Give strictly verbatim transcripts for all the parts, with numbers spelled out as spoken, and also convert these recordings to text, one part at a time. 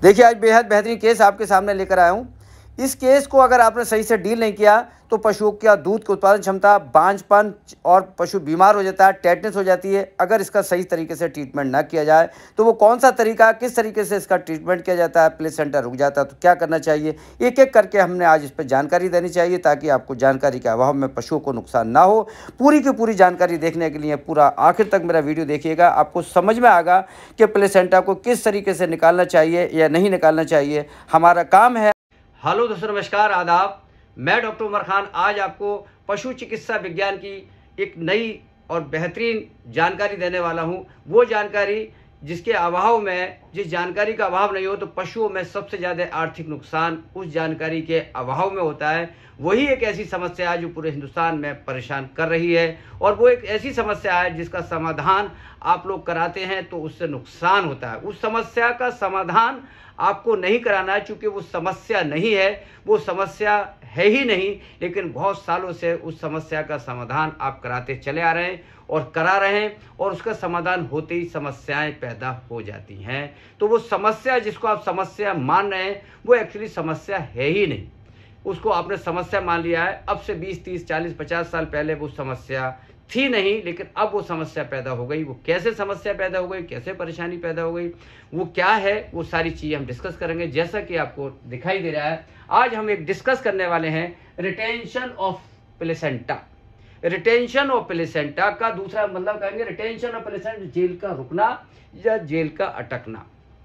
देखिए आज बेहद बेहतरीन केस आपके सामने लेकर आया हूँ। इस केस को अगर आपने सही से डील नहीं किया तो पशुओं की दूध की उत्पादन क्षमता, बांझपन और पशु बीमार हो जाता है, टेटनेस हो जाती है। अगर इसका सही तरीके से ट्रीटमेंट ना किया जाए तो वो कौन सा तरीका, किस तरीके से इसका ट्रीटमेंट किया जाता है, प्लेसेंटा रुक जाता है तो क्या करना चाहिए, एक एक करके हमने आज इस पर जानकारी देनी चाहिए ताकि आपको जानकारी के अभाव में पशुओं को नुकसान ना हो। पूरी की पूरी जानकारी देखने के लिए पूरा आखिर तक मेरा वीडियो देखिएगा, आपको समझ में आएगा कि प्लेसेंटा को किस तरीके से निकालना चाहिए या नहीं निकालना चाहिए। हमारा काम है। हेलो दोस्तों, नमस्कार, आदाब। मैं डॉक्टर उमर खान आज आपको पशु चिकित्सा विज्ञान की एक नई और बेहतरीन जानकारी देने वाला हूं। वो जानकारी जिसके अभाव में, जिस जानकारी का अभाव नहीं हो तो पशुओं में सबसे ज़्यादा आर्थिक नुकसान उस जानकारी के अभाव में होता है। वही एक ऐसी समस्या है जो पूरे हिंदुस्तान में परेशान कर रही है और वो एक ऐसी समस्या है जिसका समाधान आप लोग कराते हैं तो उससे नुकसान होता है। उस समस्या का समाधान आपको नहीं कराना है, क्योंकि वो समस्या नहीं है, वो समस्या है ही नहीं, लेकिन बहुत सालों से उस समस्या का समाधान आप कराते चले आ रहे हैं और करा रहे हैं और उसका समाधान होते ही समस्याएं पैदा हो जाती हैं। तो वो समस्या जिसको आप समस्या मान रहे हैं वो एक्चुअली समस्या है ही नहीं, उसको आपने समस्या मान लिया है। अब से बीस तीस चालीस पचास साल पहले वो समस्या थी नहीं, लेकिन अब वो समस्या पैदा हो गई। वो कैसे समस्या पैदा हो गई, कैसे परेशानी पैदा हो गई, वो क्या है, वो सारी चीज़ें हम डिस्कस करेंगे। जैसा कि आपको दिखाई दे रहा है, आज हम एक डिस्कस करने वाले हैं retention of placenta. Retention of placenta का दूसरा मतलब कहेंगे रिटेंशन ऑफ प्लेसेंटा, जेल का रुकना या जेल का अटकना।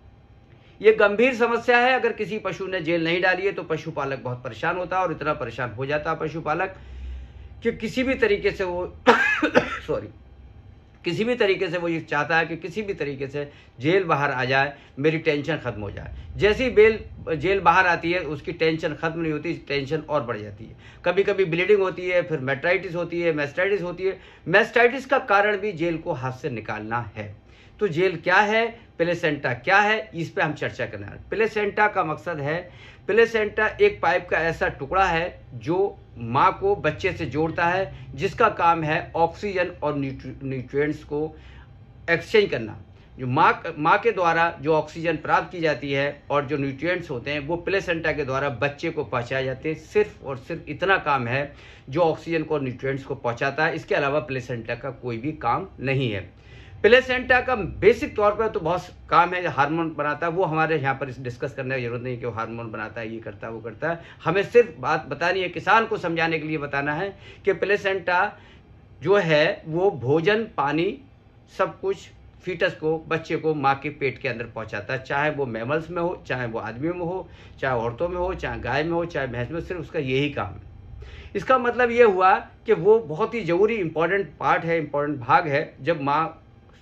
ये गंभीर समस्या है। अगर किसी पशु ने जेल नहीं डाली है तो पशुपालक बहुत परेशान होता है और इतना परेशान हो जाता है पशुपालक कि किसी भी तरीके से वो सॉरी किसी भी तरीके से वो ये चाहता है कि किसी भी तरीके से जेल बाहर आ जाए, मेरी टेंशन खत्म हो जाए। जैसी बेल जेल बाहर आती है उसकी टेंशन खत्म नहीं होती, टेंशन और बढ़ जाती है। कभी कभी ब्लीडिंग होती है, फिर मेटाइटिस होती है, मेस्टाइटिस होती है। मेस्टाइटिस का कारण भी जेल को हाथ से निकालना है। तो जेल क्या है, प्लेसेंटा क्या है, इस पे हम चर्चा करना है। प्लेसेंटा का मकसद है, प्लेसेंटा एक पाइप का ऐसा टुकड़ा है जो माँ को बच्चे से जोड़ता है, जिसका काम है ऑक्सीजन और न्यूट्रिएंट्स को एक्सचेंज करना। जो माँ माँ के द्वारा जो ऑक्सीजन प्राप्त की जाती है और जो न्यूट्रिएंट्स होते हैं वो प्लेसेंटा के द्वारा बच्चे को पहुँचाए जाते हैं। सिर्फ और सिर्फ इतना काम है जो ऑक्सीजन को और न्यूट्रिएंट्स को पहुँचाता है। इसके अलावा प्लेसेंटा का कोई भी काम नहीं है। प्लेसेंटा का बेसिक तौर पर तो बहुत काम है, हार्मोन बनाता है। वो हमारे यहाँ पर डिस्कस करने की जरूरत नहीं कि वो हार्मोन बनाता है, ये करता है, वो करता है। हमें सिर्फ बात बतानी है, किसान को समझाने के लिए बताना है कि प्लेसेंटा जो है वो भोजन, पानी, सब कुछ फीटस को, बच्चे को माँ के पेट के अंदर पहुँचाता है। चाहे वो मैमल्स में हो, चाहे वो आदमियों में हो, चाहे औरतों में हो, चाहे गाय में हो, चाहे भैंस में, सिर्फ उसका यही काम है। इसका मतलब ये हुआ कि वो बहुत ही जरूरी इंपॉर्टेंट पार्ट है, इंपॉर्टेंट भाग है जब माँ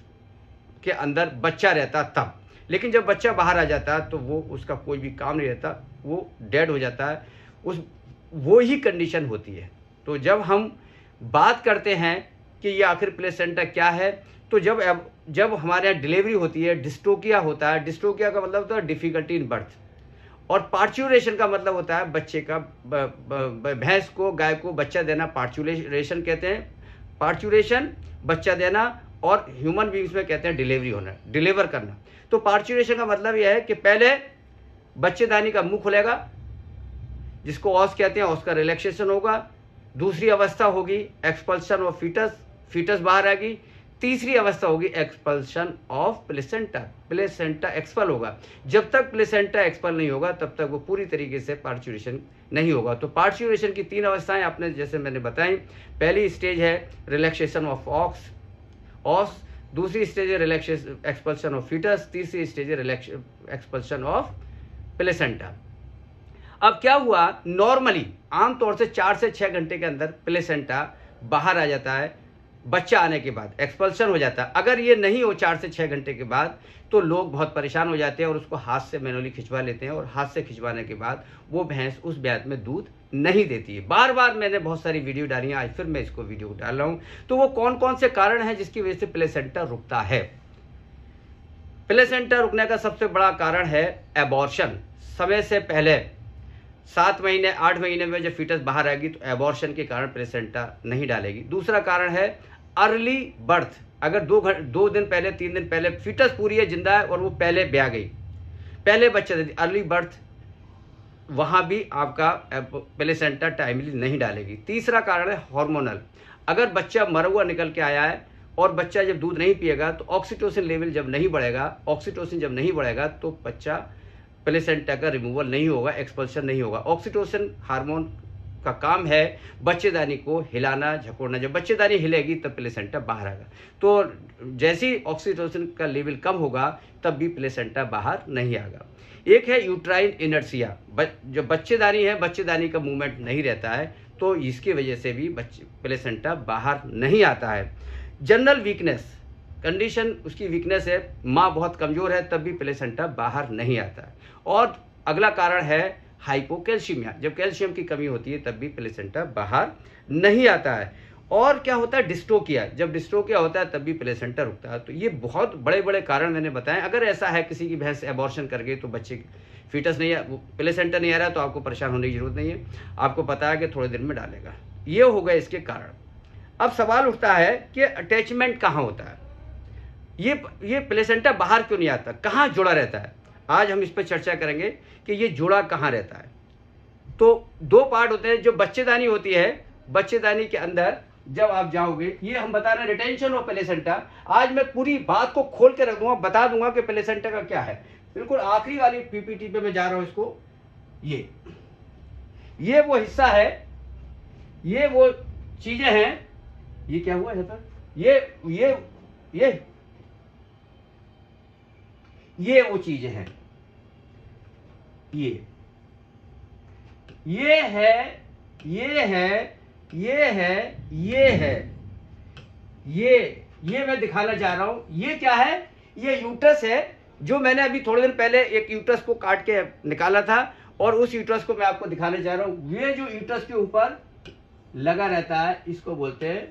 के अंदर बच्चा रहता तब। लेकिन जब बच्चा बाहर आ जाता है तो वो उसका कोई भी काम नहीं रहता, वो डेड हो जाता है। उस वो ही कंडीशन होती है। तो जब हम बात करते हैं कि ये आखिर प्लेसेंटा क्या है, तो जब जब हमारे यहाँ डिलीवरी होती है, डिस्टोकिया होता है। डिस्टोकिया का मतलब होता है डिफिकल्टी इन बर्थ, और पार्चुरेशन का मतलब होता है बच्चे का, भैंस को, गाय को बच्चा देना, पार्चुरेशन कहते हैं। पार्चुरेशन बच्चा देना, और ह्यूमन बींग्स में कहते हैं डिलीवरी होना, डिलीवर करना। तो पार्चुरेशन का मतलब यह है कि पहले बच्चेदानी का मुंह खुलेगा, जिसको ऑस कहते हैं, ऑस का रिलैक्सेशन होगा। दूसरी अवस्था होगी एक्सपल्शन ऑफ फीटस, फीटस बाहर आएगी। तीसरी अवस्था होगी expulsion of placenta, placenta expel होगा। जब तक प्लेसेंटा एक्सपल नहीं होगा तब तक वो पूरी तरीके से पार्चुरेशन नहीं होगा। तो पार्चुरेशन की तीन अवस्थाएं आपने, जैसे मैंने बताई। पहली स्टेज है रिलैक्सेशन ऑफ ऑक्स ऑस, दूसरी स्टेज है रिलैक्सेशन एक्सपल्शन ऑफ फीटस, तीसरी स्टेज है रिलैक्स एक्सपल्शन ऑफ प्लेसेंटा। अब क्या हुआ, नॉर्मली आमतौर से चार से छः घंटे के अंदर प्लेसेंटा बाहर आ जाता है बच्चा आने के बाद, एक्सपल्शन हो जाता है। अगर ये नहीं हो चार से छः घंटे के बाद तो लोग बहुत परेशान हो जाते हैं और उसको हाथ से मैनुअली खिंचवा लेते हैं, और हाथ से खिंचवाने के बाद वो भैंस उस ब्यात में दूध नहीं देती है। बार बार मैंने बहुत सारी वीडियो डाली हैं, आज फिर मैं इसको वीडियो डाल रहा हूँ। तो वो कौन कौन से कारण हैं जिसकी वजह से प्लेसेंटा रुकता है? प्लेसेंटा रुकने का सबसे बड़ा कारण है एबॉर्शन। समय से पहले सात महीने आठ महीने में जब फीटस बाहर आएगी तो एबॉर्शन के कारण प्लेसेंटा नहीं डालेगी। दूसरा कारण है अर्ली बर्थ। अगर दो घंटे दो दिन पहले, तीन दिन पहले फीटस पूरी है, जिंदा है, और वो पहले ब्याह गई, पहले बच्चा अर्ली बर्थ, वहाँ भी आपका प्लेसेंटा टाइमली नहीं डालेगी। तीसरा कारण है हार्मोनल। अगर बच्चा मरा हुआ निकल के आया है और बच्चा जब दूध नहीं पिएगा तो ऑक्सीटोसिन लेवल जब नहीं बढ़ेगा, ऑक्सीटोसिन जब नहीं बढ़ेगा तो बच्चा प्लेसेंटा का रिमूवल नहीं होगा, एक्सपल्शन नहीं होगा। ऑक्सीटोसिन हार्मोन का काम है बच्चेदानी को हिलाना झकोड़ना। जब बच्चेदानी हिलेगी तब प्लेसेंटा बाहर आएगा। तो जैसे ऑक्सीटोसिन का लेवल कम होगा तब भी प्लेसेंटा बाहर नहीं आएगा। एक है यूट्राइन इनर्सिया, जो बच्चेदानी है, बच्चेदानी का मूवमेंट नहीं रहता है, तो इसकी वजह से भी बच्चे प्लेसेंटा बाहर नहीं आता है। जनरल वीकनेस कंडीशन, उसकी वीकनेस है, माँ बहुत कमज़ोर है तब भी प्लेसेंटा बाहर नहीं आता है। और अगला कारण है हाइपोकैल्शियमिया, जब कैल्शियम की कमी होती है तब भी प्लेसेंटा बाहर नहीं आता है। और क्या होता है डिस्टोकिया, जब डिस्टोकिया होता है तब भी प्लेसेंटा रुकता है। तो ये बहुत बड़े बड़े कारण मैंने बताए। अगर ऐसा है किसी की भैंस एबॉर्शन कर गई तो बच्चे फीटस नहीं है, प्लेसेंटा नहीं आ रहा, तो आपको परेशान होने की जरूरत नहीं है, आपको पता है कि थोड़े दिन में डालेगा। ये हो गए इसके कारण। अब सवाल उठता है कि अटैचमेंट कहाँ होता है, ये ये प्लेसेंटा बाहर क्यों नहीं आता, कहाँ जुड़ा रहता है। आज हम इस पर चर्चा करेंगे कि ये जुड़ा कहाँ रहता है। तो दो पार्ट होते हैं। जो बच्चेदानी होती है, बच्चेदानी के अंदर जब आप जाओगे, ये हम बता रहे हैं रिटेंशन ऑफ प्लेसेंटा। आज मैं पूरी बात को खोल के रख दूंगा, बता दूंगा कि प्लेसेंटा का क्या है। बिल्कुल आखिरी वाली पीपीटी पे मैं जा रहा हूं इसको। ये ये वो हिस्सा है, ये वो चीजें हैं। ये क्या हुआ है सर, ये ये ये ये वो चीजें हैं। ये ये है, ये है, ये है, ये है, ये ये मैं दिखाना चाह रहा हूं। ये क्या है, ये यूट्रस है, जो मैंने अभी थोड़े दिन पहले एक यूट्रस को काट के निकाला था और उस यूट्रस को मैं आपको दिखाने जा रहा हूं। ये जो यूट्रस के ऊपर लगा रहता है, इसको बोलते हैं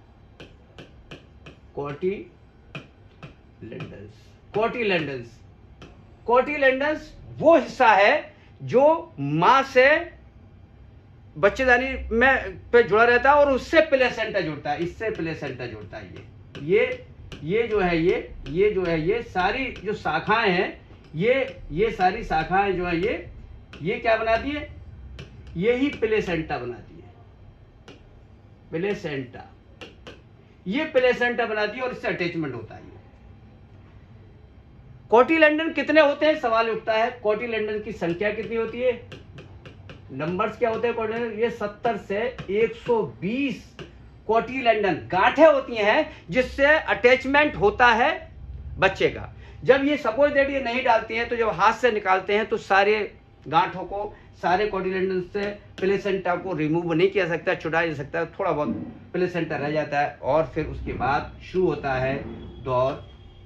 कोटिलेडन्स। कोटिलेडन्स कोटिलेडन्स वो हिस्सा है जो मां से बच्चेदानी में पे जुड़ा रहता है और उससे प्लेसेंटा जुड़ता है, इससे प्लेसेंटा जुड़ता है। ये ये ये जो है, ये ये जो है, ये सारी जो शाखाएं हैं, ये ये सारी शाखाएं जो है, ये ये क्या बनाती है, यही प्लेसेंटा बनाती है। प्लेसेंटा, ये प्लेसेंटा बनाती है और इससे अटैचमेंट होता है। कोटिलेडन कितने होते हैं सवाल उठता है। कोटिलेडन की संख्या कितनी होती है, नंबर्स क्या होते हैं कोटिलेडन, ये सत्तर से एक सौ बीस कोटिलेडन गांठें होती हैं जिससे अटैचमेंट होता है बच्चे का। जब ये सपोज दैट ये नहीं डालती हैं तो जब हाथ से निकालते हैं तो सारे गांठों को, सारे कोटिलेडन से प्लेसेंटा को रिमूव नहीं किया सकता, छुड़ाया जा सकता है, थोड़ा बहुत प्लेसेंटा रह जाता है। और फिर उसके बाद शुरू होता है दौर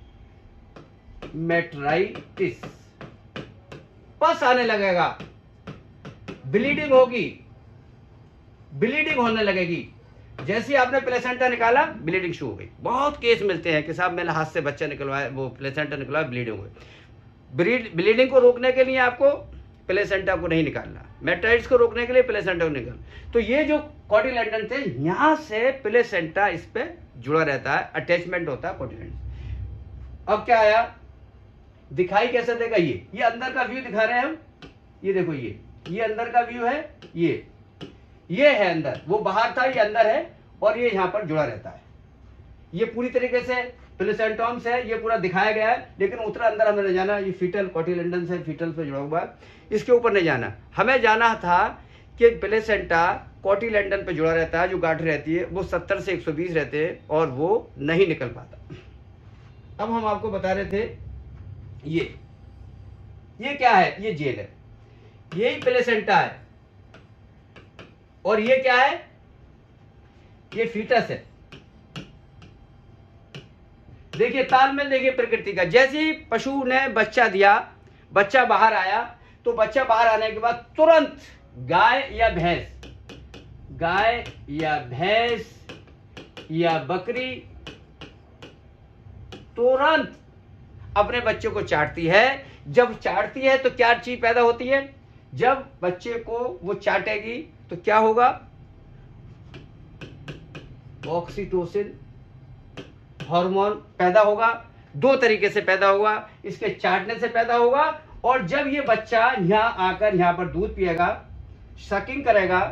मेट्राइटिस। पस आने लगेगा, ब्लीडिंग होगी, ब्लीडिंग होने लगेगी। जैसे आपने प्लेसेंटा निकाला ब्लीडिंग शुरू हो गई। बहुत केस मिलते हैं कि साहब मैंने हाथ से बच्चा निकलवाया, वो प्लेसेंटा निकलवाया, ब्लीडिंग हो गई। ब्लीडिंग को रोकने के लिए आपको प्लेसेंटा को नहीं निकालना, मेट्राइटिस को रोकने के लिए प्लेसेंटा को निकालना। तो ये जो कोटिलेडन थे, यहां से प्लेसेंटा इस पे जुड़ा रहता है, अटैचमेंट होता है कोटिलेडन। अब क्या आया, दिखाई कैसे देगा, ये ये अंदर का व्यू दिखा रहे हैं हम। ये देखो, ये ये अंदर का व्यू है, ये ये है अंदर, वो बाहर था, ये अंदर है और ये यहां पर जुड़ा रहता है। ये पूरी तरीके से प्लेसेंटोम्स है, ये पूरा दिखाया गया है, लेकिन उतना अंदर हमें नहीं जाना। ये फीटल कोटिलेडन से, फीटल पे जुड़ा हुआ है, इसके ऊपर नहीं जाना। हमें जाना था कि प्लेसेंटा कोटिलेडन पे जुड़ा रहता है, जो गांठ रहती है वो सत्तर से एक सौ बीस रहते हैं और वो नहीं निकल पाता। अब हम आपको बता रहे थे, ये ये क्या है, ये जेल है, यही प्लेसेंटा है। और ये क्या है, ये फीटस है। देखिए तालमेल, देखिए प्रकृति का। जैसे ही पशु ने बच्चा दिया, बच्चा बाहर आया, तो बच्चा बाहर आने के बाद तुरंत गाय या भैंस, गाय या भैंस या बकरी तुरंत अपने बच्चे को चाटती है। जब चाटती है तो क्या चीज पैदा होती है, जब बच्चे को वो चाटेगी तो क्या होगा, ऑक्सीटोसिन हार्मोन पैदा होगा। दो तरीके से पैदा होगा, इसके चाटने से पैदा होगा और जब ये बच्चा यहाँ आकर यहाँ पर दूध पिएगा, सकिंग करेगा,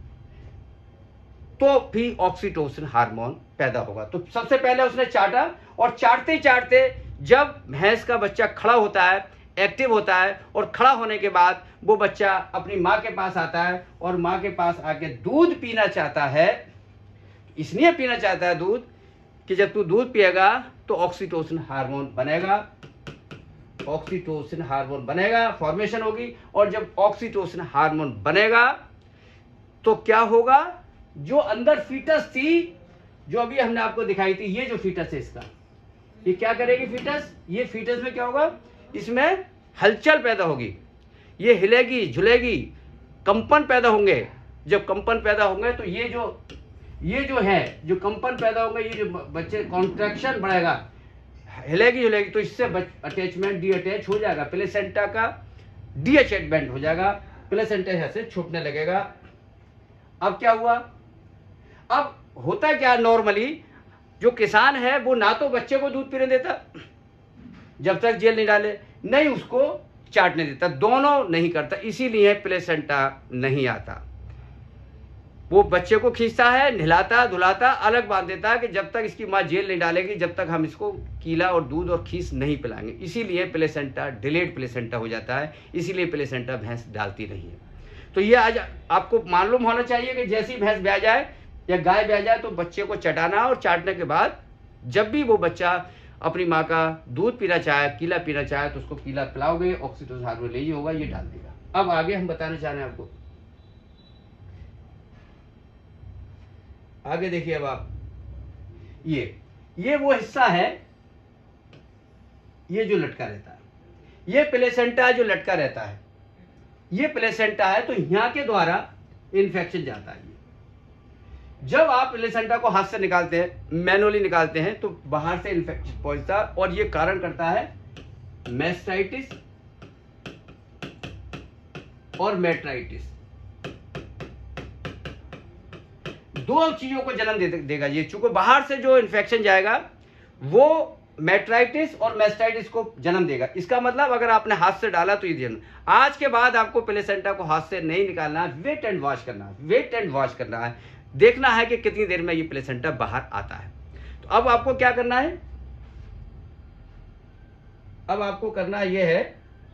तो भी ऑक्सीटोसिन हार्मोन पैदा होगा। तो सबसे पहले उसने चाटा, और चाटते चाटते जब भैंस का बच्चा खड़ा होता है, एक्टिव होता है, और खड़ा होने के बाद वो बच्चा अपनी माँ के पास आता है और माँ के पास आके दूध पीना चाहता है। इसलिए पीना चाहता है दूध कि जब तू दूध पिएगा तो ऑक्सीटोसिन हार्मोन बनेगा, ऑक्सीटोसिन हार्मोन बनेगा, फॉर्मेशन होगी। और जब ऑक्सीटोसिन हार्मोन बनेगा तो क्या होगा, जो अंदर फीटस थी, जो अभी हमने आपको दिखाई थी, ये जो फीटस है इसका, ये क्या करेगी फीटस, ये फीटस में क्या होगा, इसमें हलचल पैदा होगी, ये हिलेगी झुलेगी, कंपन पैदा होंगे। जब कंपन पैदा होंगे तो ये जो ये जो है जो कंपन पैदा होंगे, ये जो बच्चे कॉन्ट्रैक्शन बढ़ेगा, हिलेगी झुलेगी, तो इससे अटैचमेंट डी अटैच हो जाएगा, प्लेसेंटा का डी अटैचमेंट हो जाएगा, प्लेसेंटा यहाँ से छूटने लगेगा। अब क्या हुआ, अब होता क्या, नॉर्मली जो किसान है वो ना तो बच्चे को दूध पीने देता जब तक जेल नहीं डाले, नहीं उसको चाटने देता, दोनों नहीं करता, इसीलिए प्लेसेंटा नहीं आता। वो बच्चे को खींचता है, नहलाता धुलाता, अलग बांध देता है कि जब तक इसकी माँ जेल नहीं डालेगी, जब तक हम इसको कीला और दूध और खीस नहीं पिलाएंगे। इसीलिए प्लेसेंटा डिलेड प्लेसेंटा हो जाता है, इसीलिए प्लेसेंटा भैंस डालती नहीं है। तो ये आज आपको मालूम होना चाहिए कि जैसी भैंस ब्याह जाए या गाय ब्याह जाए तो बच्चे को चटाना, और चाटने के बाद जब भी वो बच्चा अपनी माँ का दूध पीना चाहे, कीला पीना चाहे, तो उसको कीला पिलाओगे, ऑक्सीटोसिन हार्मोन ले होगा, ये डाल देगा। अब आगे हम बताना चाह रहे हैं आपको, आगे देखिए। अब आप ये ये वो हिस्सा है, ये जो लटका रहता है, ये प्लेसेंटा जो लटका रहता है, ये प्लेसेंटा है। तो यहाँ के द्वारा इन्फेक्शन जाता है। जब आप प्लेसेंटा को हाथ से निकालते हैं, मैनुअली निकालते हैं, तो बाहर से इन्फेक्शन पहुंचता है, और ये कारण करता है मैस्टाइटिस और मेट्राइटिस, दो चीजों को जन्म दे देगा ये। चूंकि बाहर से जो इन्फेक्शन जाएगा वो मेट्राइटिस और मैस्टाइटिस को जन्म देगा। इसका मतलब अगर आपने हाथ से डाला तो ये जन्म, आज के बाद आपको प्लेसेंटा को हाथ से नहीं निकालना है, वेट एंड वॉश करना है, वेट एंड वॉश करना है, देखना है कि कितनी देर में ये प्लेसेंटा बाहर आता है। तो अब आपको क्या करना है, अब आपको करना ये है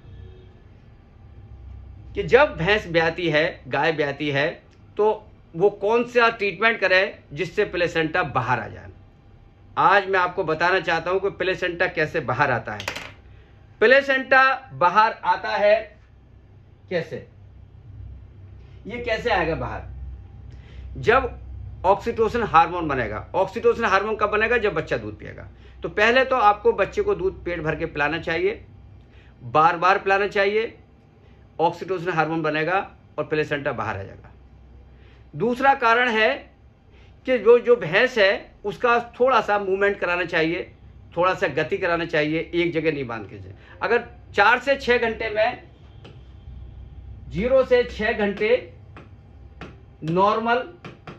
कि जब भैंस ब्याती है, गाय ब्याती है, तो वो कौन सा ट्रीटमेंट करे जिससे प्लेसेंटा बाहर आ जाए। आज मैं आपको बताना चाहता हूं कि प्लेसेंटा कैसे बाहर आता है। प्लेसेंटा बाहर आता है कैसे, ये कैसे आएगा बाहर, जब ऑक्सीटोसिन हार्मोन बनेगा। ऑक्सीटोसिन हार्मोन कब बनेगा, जब बच्चा दूध पिएगा। तो पहले तो आपको बच्चे को दूध पेट भर के पिलाना चाहिए, बार बार पिलाना चाहिए, ऑक्सीटोसिन हार्मोन बनेगा और प्लेसेंटा बाहर आ जाएगा। दूसरा कारण है कि जो जो भैंस है उसका थोड़ा सा मूवमेंट कराना चाहिए, थोड़ा सा गति कराना चाहिए, एक जगह नहीं बांध के। अगर चार से छः घंटे में, जीरो से छः घंटे नॉर्मल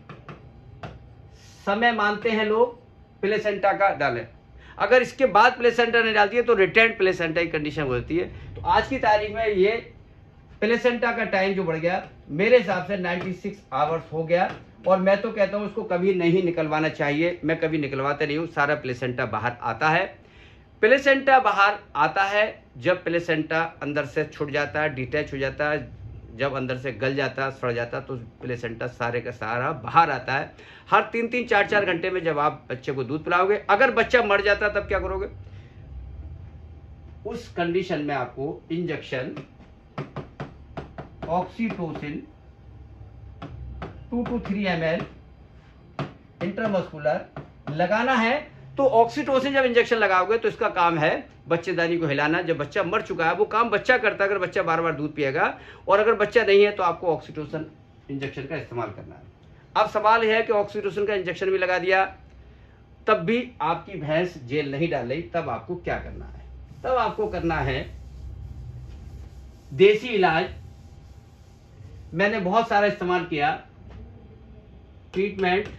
समय मानते हैं लोग प्लेसेंटा का डालें। अगर इसके बाद प्लेसेंटा नहीं डालती है तो रिटेंड प्लेसेंटा की कंडीशन होती है। तो आज की तारीख में ये प्लेसेंटा का टाइम जो बढ़ गया, मेरे हिसाब से छियानवे आवर्स हो गया, और मैं तो कहता हूं उसको कभी नहीं निकलवाना चाहिए। मैं कभी निकलवाता नहीं हूं, सारा प्लेसेंटा बाहर आता है। प्लेसेंटा बाहर आता है जब प्लेसेंटा अंदर से छूट जाता है, डिटैच हो जाता है, जब अंदर से गल जाता है, सड़ जाता है, तो प्लेसेंटा सारे का सारा बाहर आता है। हर तीन तीन चार चार घंटे में जब आप बच्चे को दूध पिलाओगे, अगर बच्चा मर जाता है तब क्या करोगे, उस कंडीशन में आपको injection oxytocin two to three M L intramuscular लगाना है। तो ऑक्सीटोसिन जब इंजेक्शन लगाओगे तो इसका काम है बच्चेदानी को हिलाना। जब बच्चा मर चुका है वो काम बच्चा करता है, अगर बच्चा बार बार दूध पिएगा, और अगर बच्चा नहीं है तो आपको ऑक्सीटोसिन इंजेक्शन का इस्तेमाल करना है। अब सवाल यह है कि ऑक्सीटोसिन का इंजेक्शन भी लगा दिया, तब भी आपकी भैंस जेल नहीं डाल रही, तब आपको क्या करना है, तब आपको करना है देसी इलाज। मैंने बहुत सारा इस्तेमाल किया, treatment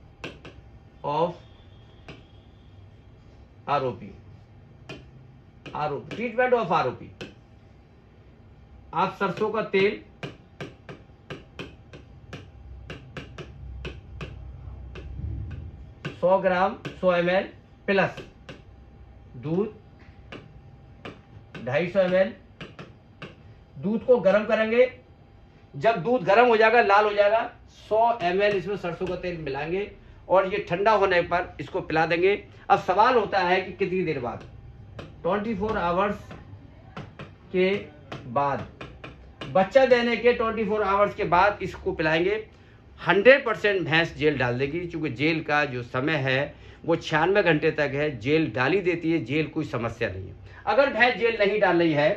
of ROP, R O P, treatment of R O P. आप सरसों का तेल सौ ग्राम सौ एम एल प्लस दूध ढाई सौ एम एल, दूध को गर्म करेंगे। जब दूध गर्म हो जाएगा, लाल हो जाएगा, सौ एम एल इसमें सरसों का तेल मिलाएंगे और ये ठंडा होने पर इसको पिला देंगे। अब सवाल होता है कि कितनी देर बाद, चौबीस आवर्स के बाद, बच्चा देने के चौबीस आवर्स के बाद इसको पिलाएंगे। सौ परसेंट भैंस जेल डाल देगी, क्योंकि जेल का जो समय है वो छियानवे घंटे तक है। जेल डाली देती है, जेल कोई समस्या नहीं है। अगर भैंस जेल नहीं डाल रही है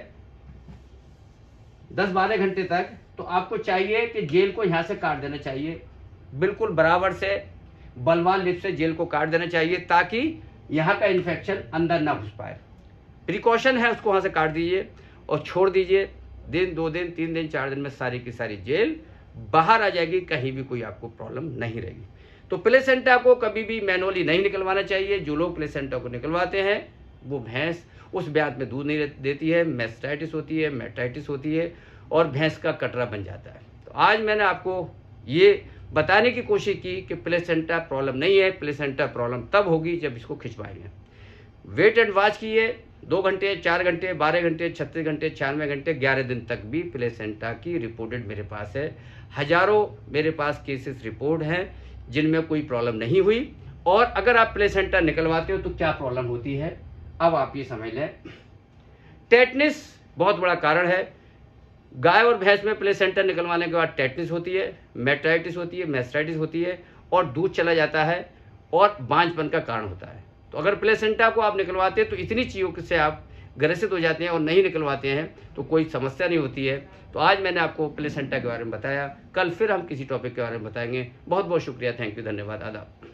दस बारह घंटे तक, तो आपको चाहिए कि जेल को यहाँ से काट देना चाहिए, बिल्कुल बराबर से बलवान लिप से जेल को काट देना चाहिए, ताकि यहाँ का इन्फेक्शन अंदर ना घुस पाए। प्रिकॉशन है, उसको वहाँ से काट दीजिए और छोड़ दीजिए। दिन दो दिन तीन दिन चार दिन में सारी की सारी जेल बाहर आ जाएगी, कहीं भी कोई आपको प्रॉब्लम नहीं रहेगी। तो प्लेसेंटा को कभी भी मैनुअली नहीं निकलवाना चाहिए। जो लोग प्लेसेंटा को निकलवाते हैं वो भैंस उस ब्यात में दूध नहीं देती है, मैस्टाइटिस होती है, मेटाइटिस होती है और भैंस का कटरा बन जाता है। तो आज मैंने आपको ये बताने की कोशिश की कि प्लेसेंटा प्रॉब्लम नहीं है। प्लेसेंटा प्रॉब्लम तब होगी जब इसको खिंचवाएंगे। वेट एंड वॉच कीजिए, दो घंटे चार घंटे बारह घंटे छत्तीस घंटे छियानवे घंटे ग्यारह दिन तक भी प्लेसेंटा की रिपोर्टेड मेरे पास है। हजारों मेरे पास केसेस रिपोर्ट हैं जिनमें कोई प्रॉब्लम नहीं हुई। और अगर आप प्लेसेंटा निकलवाते हो तो क्या प्रॉब्लम होती है, अब आप ये समझ लें। टेटनिस बहुत बड़ा कारण है। गाय और भैंस में प्लेसेंटा निकलवाने के बाद टेटनिस होती है, मेटाइटिस होती है, मैस्टाइटिस होती है और दूध चला जाता है और बांझपन का कारण होता है। तो अगर प्लेसेंटा को आप निकलवाते हैं तो इतनी चीज़ों से आप ग्रसित हो जाते हैं, और नहीं निकलवाते हैं तो कोई समस्या नहीं होती है। तो आज मैंने आपको प्लेसेंटा के बारे में बताया, कल फिर हम किसी टॉपिक के बारे में बताएंगे। बहुत बहुत शुक्रिया, थैंक यू, धन्यवाद, आदाब।